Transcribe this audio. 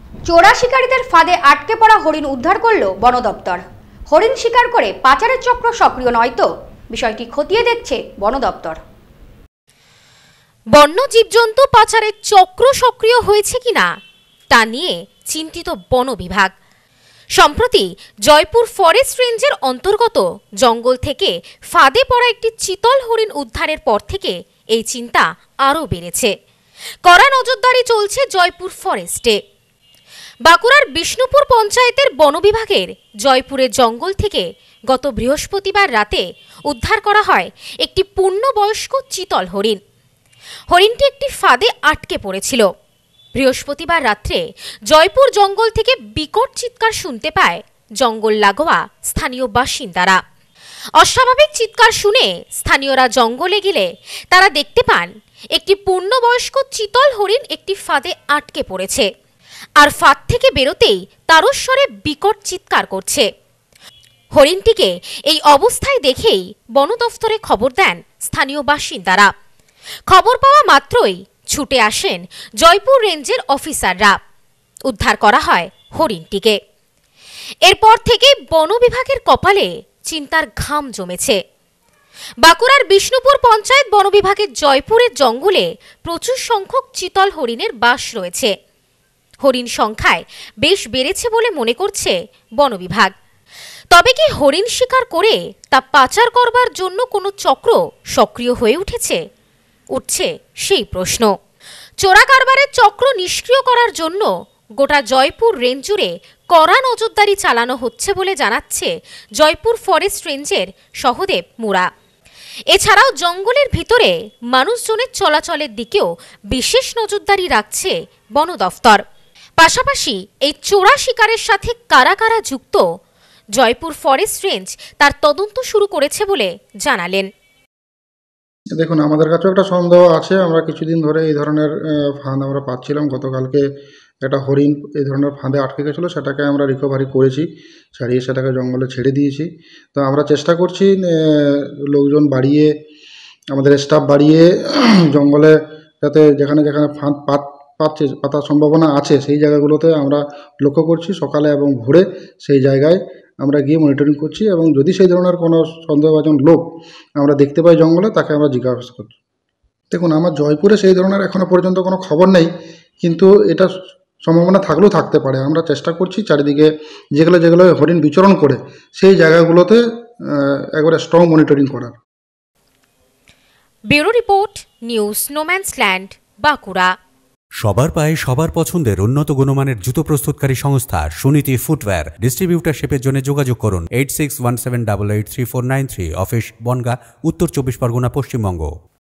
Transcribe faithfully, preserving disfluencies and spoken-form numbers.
চোরা শিকারীদের ফাঁদে আটকে পড়া হরিণ উদ্ধার করল বন দপ্তর। হরিণ শিকার করে পাচারের চক্র সক্রিয় নয় তো, বিষয়টি খতিয়ে দেখছে বন দপ্তর। বন্য জীবজন্তু পাচারের চক্র সক্রিয় হয়েছে কিনা তা নিয়ে চিন্তিত বন বিভাগ। সম্প্রতি জয়পুর ফরেস্ট রেঞ্জের অন্তর্গত জঙ্গল থেকে ফাঁদে পড়া একটি চিতল হরিণ উদ্ধারের পর থেকে এই চিন্তা আরও বেড়েছে। কড়া নজরদারি চলছে জয়পুর ফরেস্টে। বাঁকুড়ার বিষ্ণুপুর পঞ্চায়েতের বন বিভাগের জয়পুরের জঙ্গল থেকে গত বৃহস্পতিবার রাতে উদ্ধার করা হয় একটি পূর্ণবয়স্ক চিতল হরিণ। হরিণটি একটি ফাঁদে আটকে পড়েছিল। বৃহস্পতিবার রাত্রে জয়পুর জঙ্গল থেকে বিকট চিৎকার শুনতে পায় জঙ্গল লাগোয়া স্থানীয় বাসিন্দারা। অস্বাভাবিক চিৎকার শুনে স্থানীয়রা জঙ্গলে গেলে তারা দেখতে পান একটি পূর্ণবয়স্ক চিতল হরিণ একটি ফাঁদে আটকে পড়েছে, আর ফাঁদ থেকে বেরোতেই তারস্বরে বিকট চিৎকার করছে। হরিণটিকে এই অবস্থায় দেখেই বন দফতরে খবর দেন স্থানীয় বাসিন্দারা। খবর পাওয়া মাত্রই ছুটে আসেন জয়পুর রেঞ্জের অফিসাররা। উদ্ধার করা হয় হরিণটিকে। এরপর থেকে বন বিভাগের কপালে চিন্তার ঘাম জমেছে। বাঁকুড়ার বিষ্ণুপুর পঞ্চায়েত বন বিভাগের জয়পুরের জঙ্গলে প্রচুর সংখ্যক চিতল হরিণের বাস রয়েছে। হরিণ সংখ্যায় বেশ বেড়েছে বলে মনে করছে বন বিভাগ। তবে কি হরিণ শিকার করে তা পাচার করবার জন্য কোনো চক্র সক্রিয় হয়ে উঠেছে? উঠছে সেই প্রশ্ন। চোরা কারবারের চক্র নিষ্ক্রিয় করার জন্য গোটা জয়পুর রেঞ্জ জুড়ে কড়া নজরদারি চালানো হচ্ছে বলে জানাচ্ছে জয়পুর ফরেস্ট রেঞ্জের সহদেব মুরা। এছাড়াও জঙ্গলের ভিতরে মানুষজনের চলাচলের দিকেও বিশেষ নজরদারি রাখছে বন দফতর। পাশাপাশি এই চোরা শিকারের সাথে কারা কারা যুক্ত জয়পুর ফরেস্ট রেঞ্জ তার তদন্ত শুরু করেছে বলে জানালেন। দেখুন, আমাদের কাছেও একটা সন্দেহ আছে। আমরা কিছুদিন ধরে এই ধরনের ফাঁদ আমরা পাচ্ছিলাম। গতকালকে একটা হরিণ এই ধরনের ফাঁদে আটকে গেছিলো, সেটাকে আমরা রিকভারি করেছি, ছাড়িয়ে সেটাকে জঙ্গলে ছেড়ে দিয়েছি। তো আমরা চেষ্টা করছি লোকজন বাড়িয়ে, আমাদের স্টাফ বাড়িয়ে জঙ্গলে যাতে যেখানে যেখানে ফাঁদ পাত পাচ্ছে পাতার সম্ভাবনা আছে সেই জায়গাগুলোতে আমরা লক্ষ্য করছি। সকালে এবং ভোরে সেই জায়গায় আমরা গিয়ে মনিটরিং করছি, এবং যদি সেই ধরনের কোনো সন্দেহভাজন লোক আমরা দেখতে পাই জঙ্গলে, তাকে আমরা জিজ্ঞাসা করছি। দেখুন, আমার জয়পুরে সেই ধরনের এখনও পর্যন্ত কোনো খবর নেই, কিন্তু এটা সম্ভাবনা থাকলেও থাকতে পারে। আমরা চেষ্টা করছি চারিদিকে যেগুলো যেগুলো হরিণ বিচরণ করে সেই জায়গাগুলোতে একবারে স্ট্রং মনিটরিং করার। Bureau report, news no man's land, Bankura. সবার পায়ে সবার পছন্দের উন্নত গুণমানের জুতো প্রস্তুতকারী সংস্থা সুনীতি ফুটওয়্যার। ডিস্ট্রিবিউটারশিপের জন্য যোগাযোগ করুন eight six one seven double eight three four nine three. Office Bongaon, উত্তর চব্বিশ পরগনা, পশ্চিমবঙ্গ।